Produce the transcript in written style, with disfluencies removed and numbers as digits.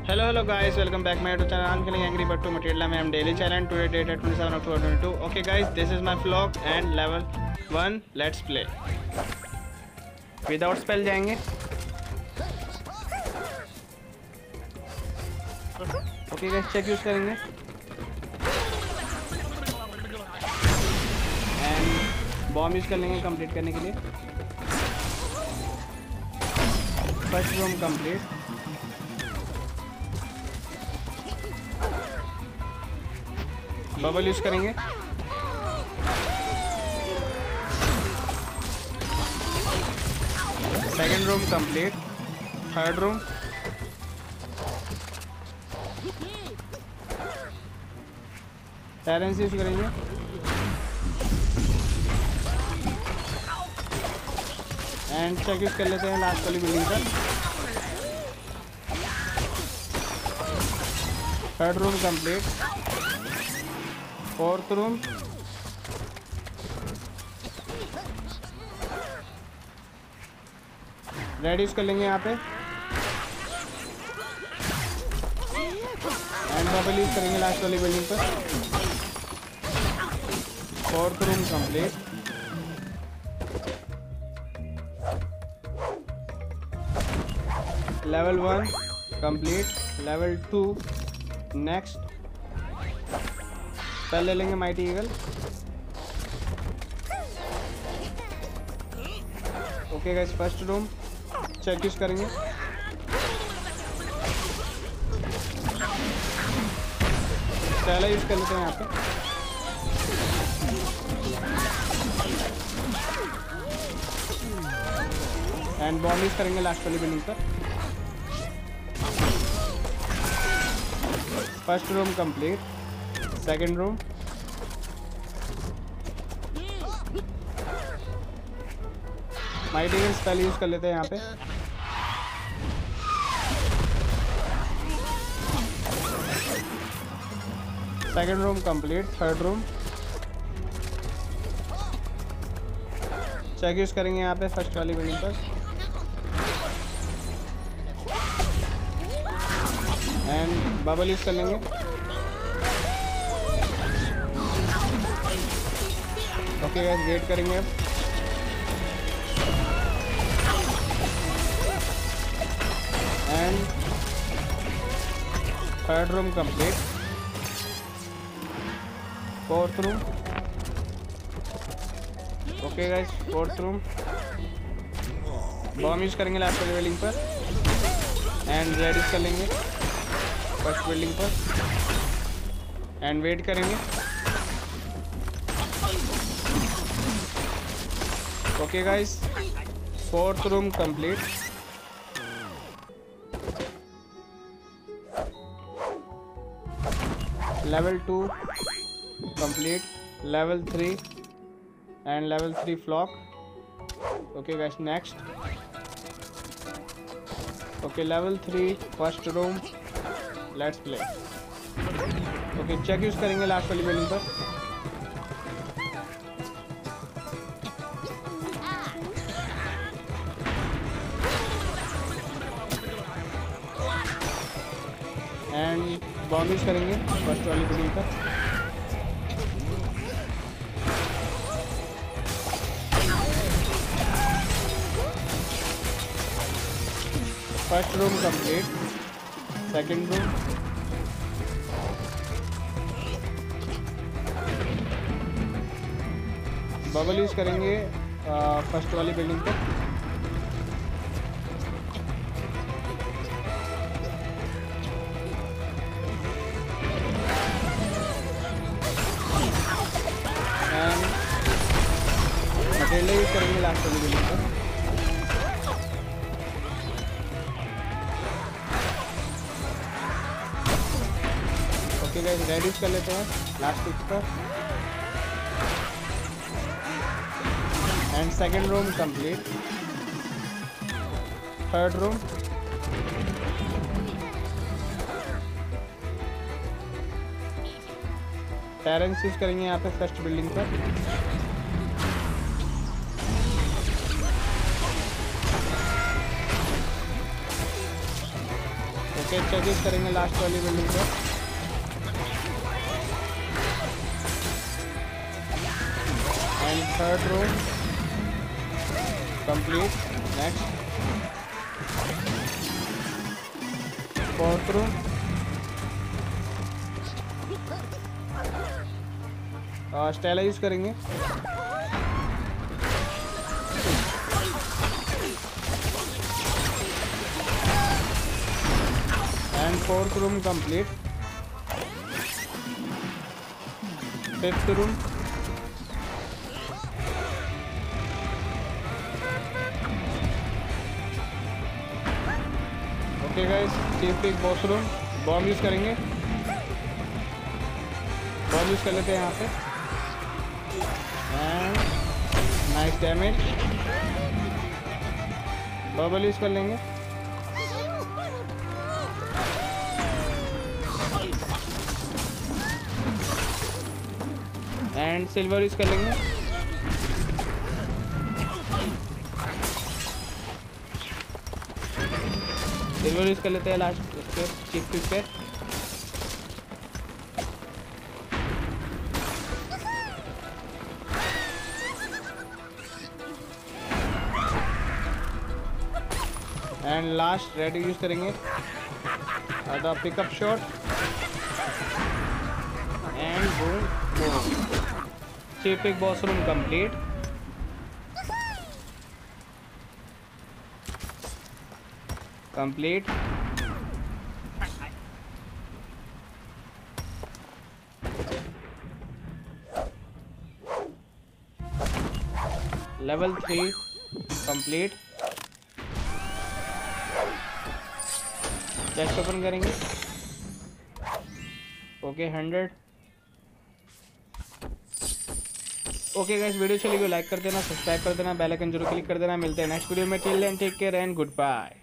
Hello guys, welcome back my YouTube channel. I'm feeling angry but too material. I am daily challenge today date at 27 October 2022. Okay guys, this is my vlog and level 1. Let's play. Without spell जाएंगे. Okay guys, check use करेंगे. And bomb use कर लेंगे complete करने के लिए. First room complete. Bubble use करेंगे. Second room complete. Third room. Terence use करेंगे. And Chuck use कर लेते हैं लास्ट वाली बिल्डिंग का. Third room complete. Fourth room. Red use कर लेंगे यहाँ पे. एंड बबल यूज करेंगे लास्ट वाली बिल्डिंग पर. Fourth room complete. Level 1 complete. Level 2 next. पहले ले लेंगे Mighty Eagle. Okay guys, first room Chuck use करेंगे. पहला यूज कर लेते हैं यहाँ पे. एंड बॉम्ब यूज करेंगे लास्ट वाली बिल्डिंग पर. First room complete. Second room. Mighty Eagle spell use कर लेते हैं यहाँ पे. Second room complete. Third room Chuck use करेंगे यहाँ पे फर्स्ट वाली बिल्डिंग पर. एंड बबल यूज कर लेंगे. ओके गाइस, वेट करेंगे अब. And third room complete. Fourth room. Okay guys, fourth room. Bomb use करेंगे लास्ट वाली बिल्डिंग पर. एंड रेड यूज कर लेंगे फर्स्ट बिल्डिंग पर. एंड वेट करेंगे. Okay guys, fourth room complete. Level 2 complete. Level 3 and level 3 flock. Okay guys, next. Okay, level 3 first room. Let's play. Okay, Chuck use करेंगे last वाली building पर. And Bomb use करेंगे first वाली building पर. First room complete. Second room. Bubble use करेंगे first वाली building पर. Material use करेंगे लास्ट वाली बिल्डिंग पर. ओके गाइस, रेड यूज कर लेते हैं लास्ट पिक पर. And second room complete. Third room. Terence use करेंगे यहाँ पे फर्स्ट बिल्डिंग पर. ओके, चेकिंग करेंगे लास्ट वाली बिल्डिंग को। And third room complete. Next fourth room, Stella use करेंगे। And fourth room complete. Fifth room, okay guys, chief pig boss room. Bomb use करेंगे, Bomb use कर लेते हैं यहाँ पे। And nice damage. Bubble use कर लेंगे। एंड सिल्वर यूज कर लेंगे। सिल्वर यूज कर लेते हैं लास्ट पे चीफ पिक पे। एंड लास्ट रेड यूज करेंगे। The pickup shot and boom boom. Chief pig boss room complete. Complete. Level 3 complete. Chest open करेंगे। ओके 100। ओके गाइस, वीडियो चलेगी लाइक कर देना, सब्सक्राइब कर देना, बेल आइकन जरूर क्लिक कर देना। मिलते हैं नेक्स्ट वीडियो में। Till then take care and good bye.